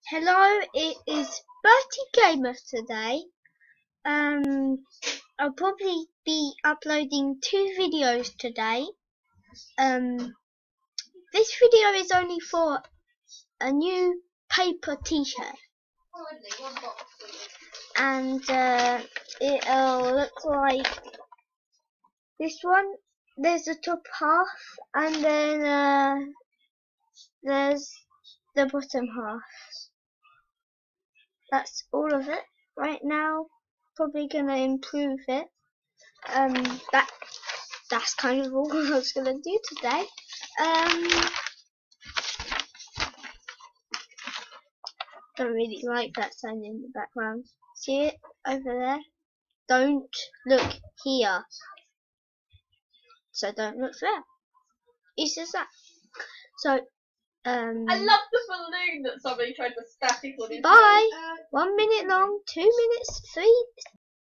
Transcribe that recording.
Hello, it is Bertie Gamer today. I'll probably be uploading 2 videos today. This video is only for a new paper t-shirt. And it'll look like this one. There's the top half, and then there's the bottom half. That's all of it right now. Probably gonna improve it. That's kind of all I was gonna do today. Don't really like that sign in the background. See it over there? Don't look here. So don't look there. It's just that. So I love the balloon that somebody tried to static on his bye. 1 minute long, 2 minutes, 3